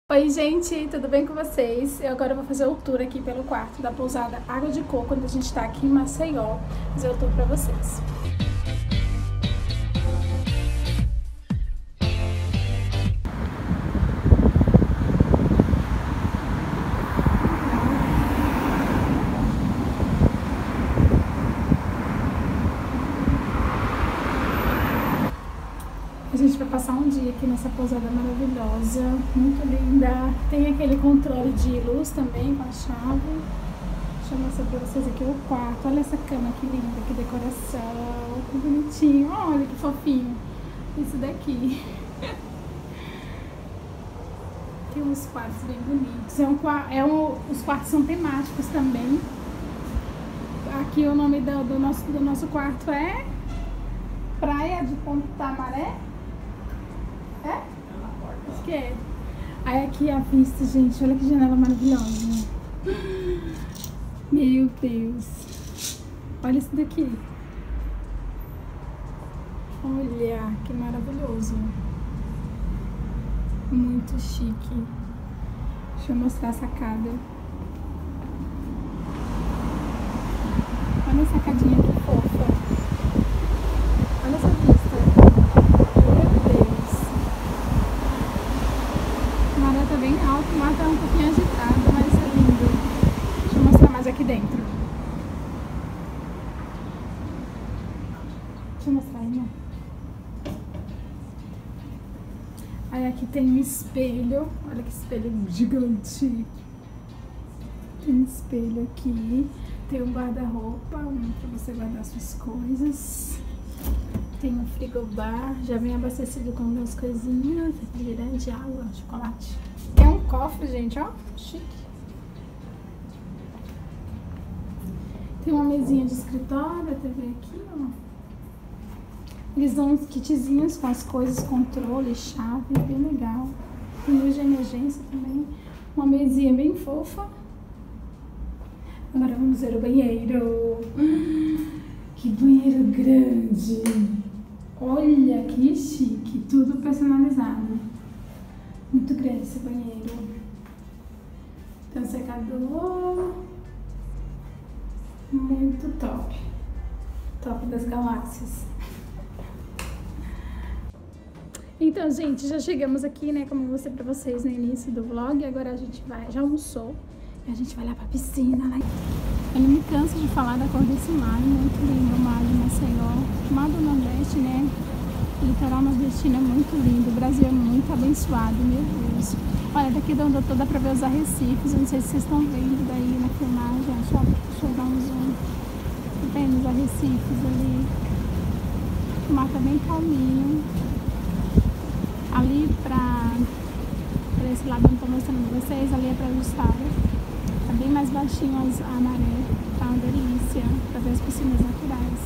Oi gente, tudo bem com vocês? Eu agora vou fazer o tour aqui pelo quarto da pousada Água de Coco, onde a gente tá aqui em Maceió. Fazer o tour pra vocês. A gente vai passar um dia aqui nessa pousada maravilhosa, muito linda. Tem aquele controle de luz também com a chave. Deixa eu mostrar pra vocês aqui o quarto. Olha essa cama que linda, que decoração, que bonitinho. Olha que fofinho. Isso daqui. Tem uns quartos bem bonitos. Os quartos são temáticos também. Aqui o nome do nosso quarto é Praia de Ponta Maré. É? Acho que é. Aí aqui a vista, gente, olha que janela maravilhosa. Meu Deus. Olha isso daqui. Olha, que maravilhoso. Muito chique. Deixa eu mostrar a sacada. Olha a sacadinha que fofa. Olha essa vista. A maré tá bem alta, o mar tá um pouquinho agitado, mas é lindo. Deixa eu mostrar mais aqui dentro. Deixa eu mostrar aí, ó. Aí aqui tem um espelho. Olha que espelho gigante. Tem um espelho aqui. Tem um guarda-roupa, pra você guardar suas coisas. Tem um frigobar, já vem abastecido com algumas coisinhas, refrigerante, água, chocolate. Tem um cofre, gente, ó, chique. Tem uma mesinha de escritório, a TV aqui, ó. Eles dão uns kitzinhos com as coisas, controle, chave, bem legal. Tem luz de emergência também. Uma mesinha bem fofa. Agora vamos ver o banheiro. Que banheiro grande! Olha que chique, tudo personalizado. Muito grande esse banheiro. Tem um secador. Muito top. Top das galáxias. Então, gente, já chegamos aqui, né? Como eu mostrei pra vocês no início do vlog. Agora a gente já almoçou. E a gente vai lá pra piscina, né? Eu não me canso de falar da cor desse mar, muito lindo, o mar de Maceió. O mar do Nordeste, né? O litoral nordestino é muito lindo, o Brasil é muito abençoado, meu Deus. Olha, daqui de onde eu tô dá pra ver os arrecifes, eu não sei se vocês estão vendo daí na filmagem, deixa eu dar um zoom. Tá vendo os arrecifes ali? O mar tá bem calminho. Ali pra esse lado eu não tô mostrando pra vocês, ali é pra Justada. Tá bem mais baixinho a maré, tá uma delícia pra ver as piscinas naturais.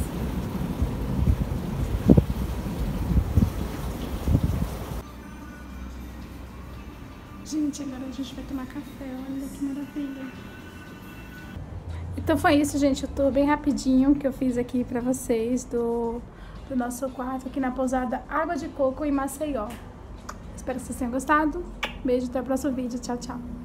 Gente, agora a gente vai tomar café, olha que maravilha. Então foi isso, gente, eu tô bem rapidinho que eu fiz aqui pra vocês do nosso quarto aqui na pousada Água de Coco em Maceió. Espero que vocês tenham gostado. Beijo, até o próximo vídeo, tchau, tchau.